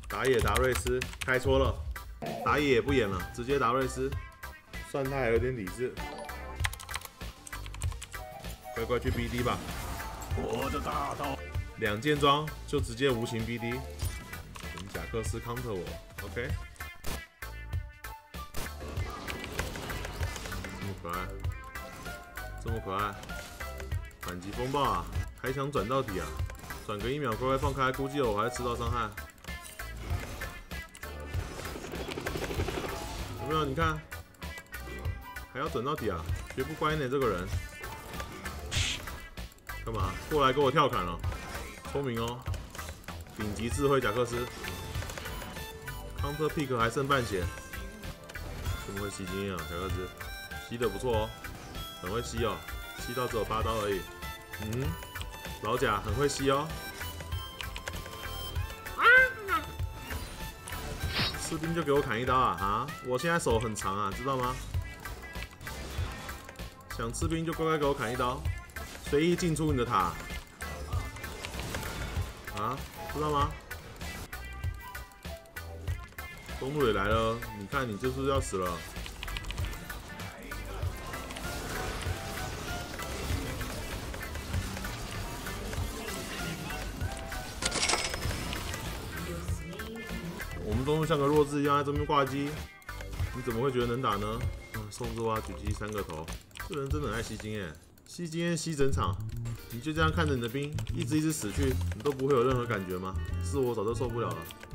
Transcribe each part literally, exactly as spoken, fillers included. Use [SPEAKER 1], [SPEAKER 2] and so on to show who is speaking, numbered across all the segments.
[SPEAKER 1] 打野打瑞斯，开错了，打野也不演了，直接打瑞斯，算他还有点理智。乖乖去 B D 吧。
[SPEAKER 2] 我的大刀，
[SPEAKER 1] 两件装就直接无情 B D。等贾克斯 counter 我 ，OK。这么可爱，这么可爱，反击风暴啊！还想转到底啊？转个一秒乖乖放开，估计我还会吃到伤害。有没有？你看，还要转到底啊？学不乖呢，这个人。干嘛？过来给我跳砍了，聪明哦！顶级智慧贾克斯 ，Counter Pick 还剩半血，怎么会吸经验啊？贾克斯吸的不错哦，很会吸哦，吸到只有八刀而已。嗯，老贾很会吸哦。士兵就给我砍一刀啊！啊，我现在手很长啊，知道吗？想吃兵就乖乖给我砍一刀。随意进出你的塔，啊，知道吗？公路也来了，你看你就是要死了。我们中路像个弱智一样在这边挂机，你怎么会觉得能打呢？嗯，送之蛙举击三个头，这人真的很爱吸经验。吸经验吸整场，你就这样看着你的兵一直一直死去，你都不会有任何感觉吗？是我早就受不了了。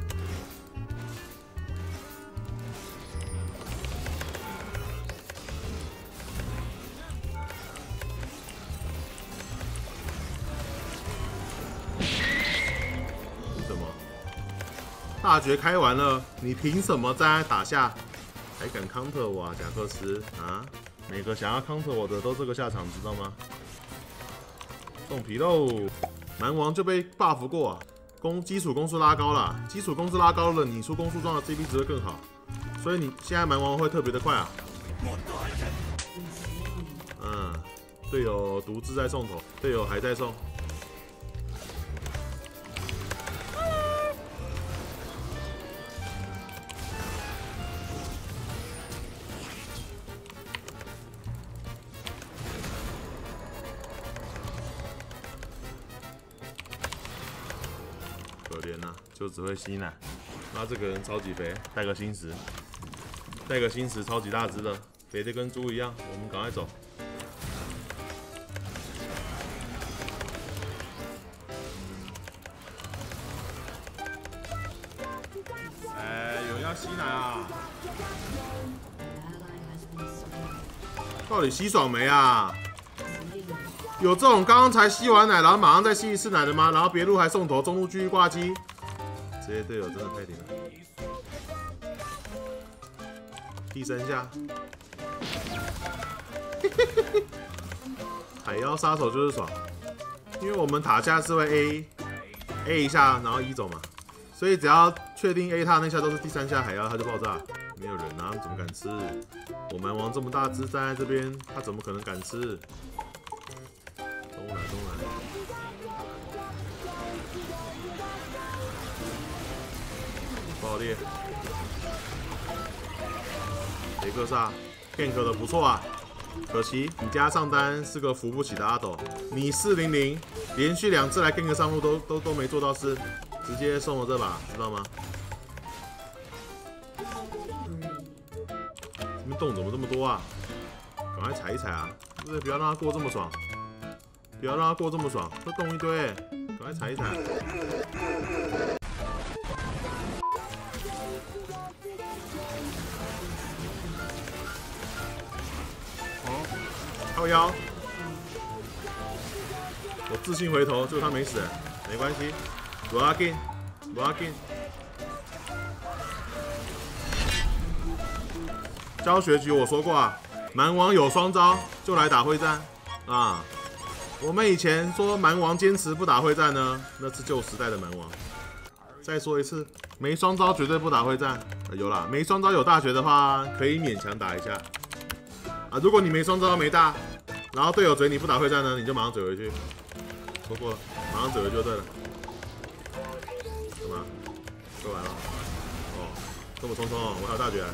[SPEAKER 1] 什么？大绝开完了，你凭什么站在打下，还敢 counter 我啊，贾克斯啊？每个想要 counter 我的都这个下场，知道吗？送皮喽！蛮王就被 buff 过啊，攻基础攻速拉高了，基础攻速拉高了，你出攻速装的 C P 值会更好，所以你现在蛮王会特别的快啊。嗯，队友独自在送头，队友还在送。可怜呐、啊，就只会吸奶。那这个人超级肥，带个星石，带个星石超级大只的，肥的跟猪一样。我们赶快走。哎，有人要吸奶啊！到底吸爽没啊？有这种刚刚才吸完奶，然后马上再吸一次奶的吗？然后别路还送头，中路继续挂机，这些队友真的太顶了。第三下，海妖杀手就是爽，因为我们塔下是会 A A 一下，然后一走嘛，所以只要确定 A 塔那下都是第三下海妖，它就爆炸。没有人啊，怎么敢吃？我蛮王这么大只站在这边，他怎么可能敢吃？东来东来，爆裂！雷克萨 gank 的不错啊，可惜你家上单是个扶不起的阿斗，你四零零连续两次来 gank 上路都都都没做到事，直接送了这把，知道吗？这边洞怎么这么多啊？赶快踩一踩啊！对不对？不要让他过这么爽。不要让他过这么爽，会动一堆，赶快踩一踩。哦，靠腰，我自信回头，结果他没死，没关系，不要紧，不要紧。教学局我说过啊，蛮王有双招就来打会战啊。我们以前说蛮王坚持不打会战呢，那是旧时代的蛮王。再说一次，没双招绝对不打会战。呃、有啦，没双招有大绝的话，可以勉强打一下。啊，如果你没双招没大，然后队友嘴你不打会战呢，你就马上嘴回去。说过了，马上嘴回就对了。干嘛？说完了。 这么匆匆，我还有大绝。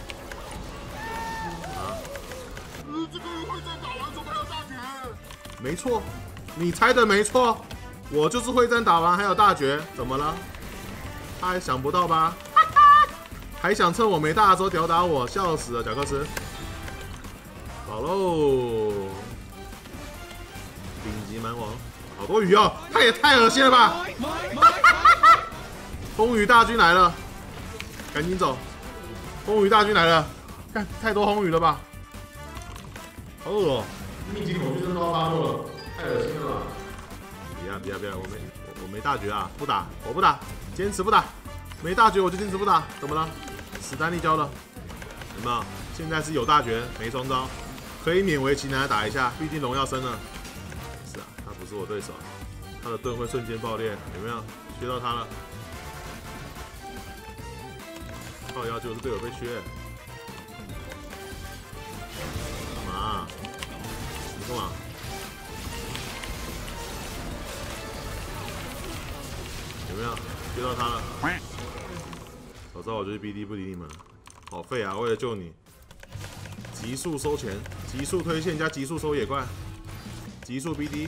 [SPEAKER 1] 啊？
[SPEAKER 2] 呃，这个会战打完怎么还有大绝？
[SPEAKER 1] 没错，你猜的没错，我就是会战打完还有大绝，怎么了？他还想不到吧？还想趁我没大的时候吊打我，笑死了，贾克斯。好喽，顶级蛮王，好多鱼哦，他也太恶心了吧！风雨大军来了，赶紧走！风雨大军来了，看太多红雨了吧？好恶哦！密集恐惧症都要发作了，太恶心了吧！不要不要不要，我没我我没大绝啊，不打，我不打，坚持不打，没大绝我就坚持不打，怎么了？史丹利教了，有没有？现在是有大绝没双招，可以勉为其难的打一下，毕竟荣耀升了。是啊，他不是我对手，他的盾会瞬间爆裂，有没有？削到他了。靠腰就是队友被削，干嘛？你干嘛？有没有接到他了？早知道我就去 B D 不理你们了，好废啊！为了救你，急速收钱，急速推线加急速收野怪，急速 B D。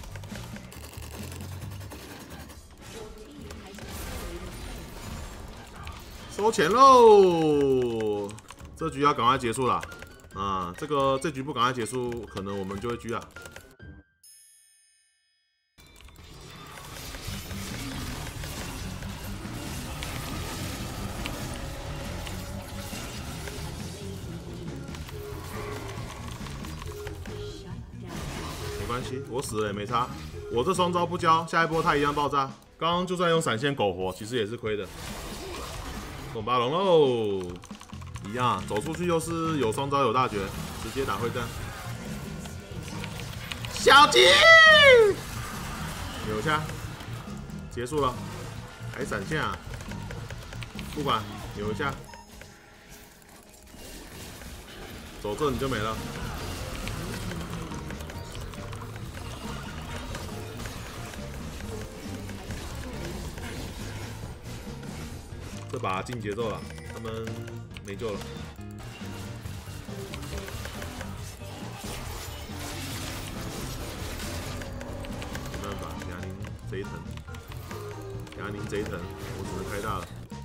[SPEAKER 1] 收钱喽！这局要赶快结束了啊！这个这局不赶快结束，可能我们就会狙了。没关系，我死了也没差。我这双招不交，下一波他一样爆炸。刚刚就算用闪现苟活，其实也是亏的。送巴龙喽，一样走出去又是有双招有大绝，直接打会战。小鸡，扭一下，结束了，还闪现啊？不管，扭一下，走这你就没了。这把进节奏了，他们没救了。没办法，雅宁贼疼，雅宁贼疼，我只能开大了。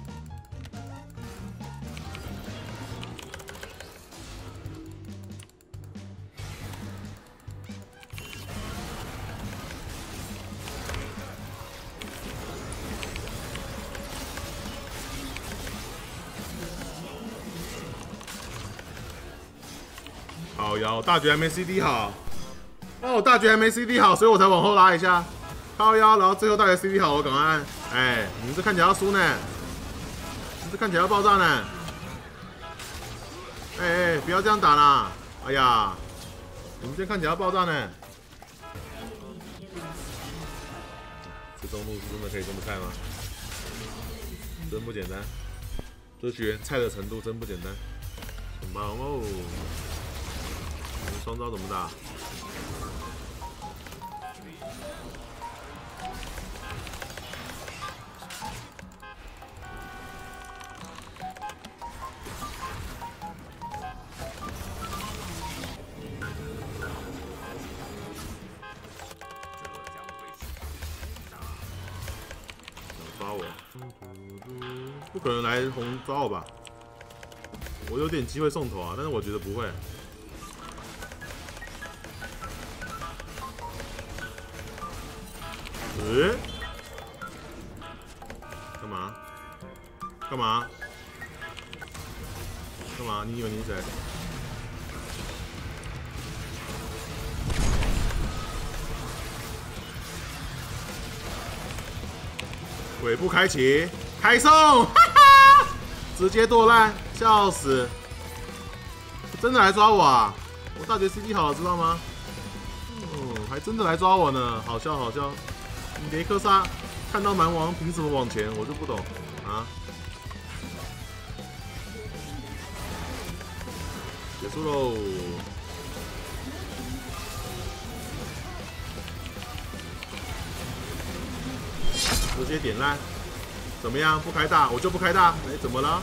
[SPEAKER 1] 好摇，大局还没 C D 好，哦，大局还没 C D 好，所以我才往后拉一下，靠腰，然后最后大局 C D 好，我赶快按，哎，你们这看起来要输呢，你们这看起来要爆炸呢，哎哎，不要这样打啦，哎呀，你们这看起来要爆炸呢，这中路是真的可以这么菜吗？真不简单，这局菜的程度真不简单，很棒哦。双招怎么打？想抓我？不可能来红抓我吧？我有点机会送头啊，但是我觉得不会。诶、欸，干嘛？干嘛？干嘛？你以为你是谁？鬼步开启，开送，哈哈，直接剁烂，笑死！真的来抓我啊！我大绝 C D 好了，知道吗？哦，还真的来抓我呢，好笑好笑。雷克萨看到蛮王凭什么往前？我就不懂啊！结束喽，直接点烂， 怎么样？不开大，我就不开大。哎，怎么了？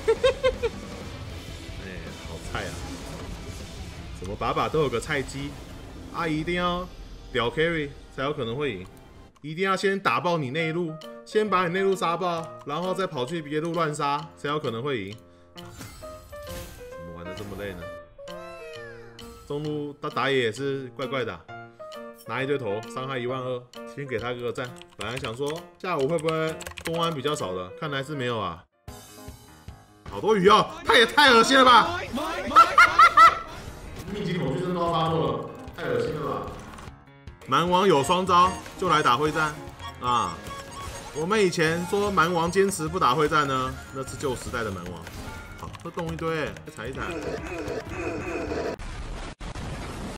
[SPEAKER 1] 哎，好菜啊！怎么把把都有个菜鸡啊？一定要屌 carry 才有可能会赢，一定要先打爆你内路，先把你内路杀爆，然后再跑去别路乱杀，才有可能会赢。怎么玩的这么累呢？中路打打野也是怪怪的、啊，拿一堆头，伤害一万二，先给他个赞。本来想说下午会不会公安比较少的，看来是没有啊。好多鱼哦，他也太恶心了吧！密集恐惧症都要发作了，太恶心了吧！蛮王有双招就来打会战啊！我们以前说蛮王坚持不打会战呢，那是旧时代的蛮王。好，这动一堆，再踩一踩。